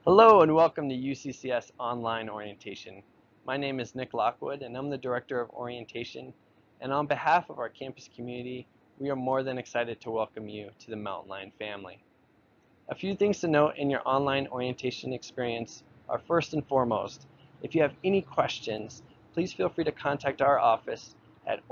Hello and welcome to UCCS Online Orientation. My name is Nick Lockwood and I'm the Director of Orientation, and on behalf of our campus community, we are more than excited to welcome you to the Mountain Lion family. A few things to note in your online orientation experience are, first and foremost, if you have any questions, please feel free to contact our office at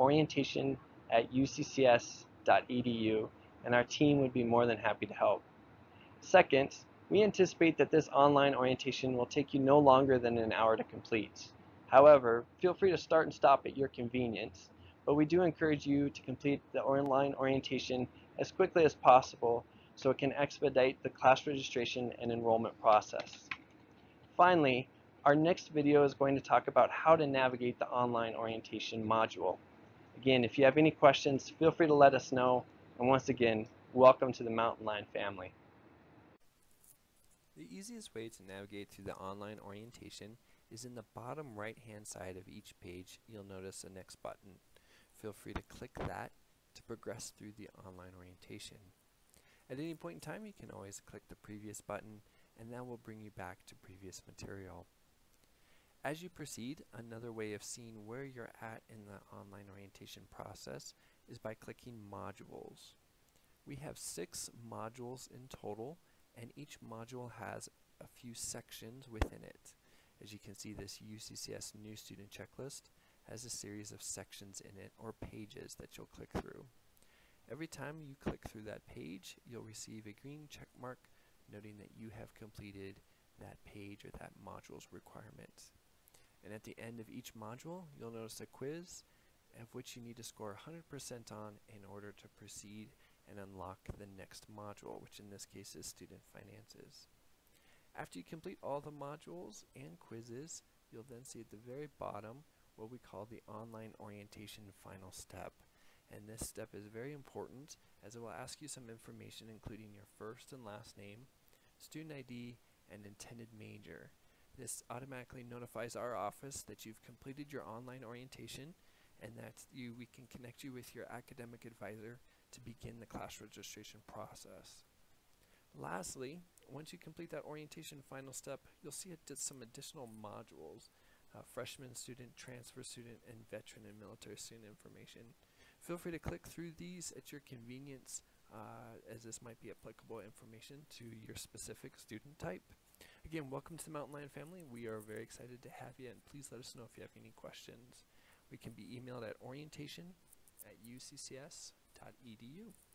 orientation@uccs.edu and our team would be more than happy to help. Second, we anticipate that this online orientation will take you no longer than an hour to complete. However, feel free to start and stop at your convenience, but we do encourage you to complete the online orientation as quickly as possible so it can expedite the class registration and enrollment process. Finally, our next video is going to talk about how to navigate the online orientation module. Again, if you have any questions, feel free to let us know, and once again, welcome to the Mountain Lion family. The easiest way to navigate through the online orientation is in the bottom right hand side of each page. You'll notice a next button. Feel free to click that to progress through the online orientation. At any point in time, you can always click the previous button and that will bring you back to previous material. As you proceed, another way of seeing where you're at in the online orientation process is by clicking modules. We have 6 modules in total, and each module has a few sections within it. As you can see, this UCCS New Student Checklist has a series of sections in it, or pages, that you'll click through. Every time you click through that page, you'll receive a green check mark noting that you have completed that page or that module's requirements. And at the end of each module, you'll notice a quiz of which you need to score 100% on in order to proceed and unlock the next module, which in this case is Student Finances. After you complete all the modules and quizzes, you'll then see at the very bottom what we call the online orientation final step. And this step is very important as it will ask you some information including your first and last name, student ID, and intended major. This automatically notifies our office that you've completed your online orientation and that we can connect you with your academic advisor to begin the class registration process. Lastly, once you complete that orientation final step, you'll see some additional modules, freshman student, transfer student, and veteran and military student information. Feel free to click through these at your convenience, as this might be applicable information to your specific student type. Again, welcome to the Mountain Lion family. We are very excited to have you, and please let us know if you have any questions. We can be emailed at orientation@uccs.edu.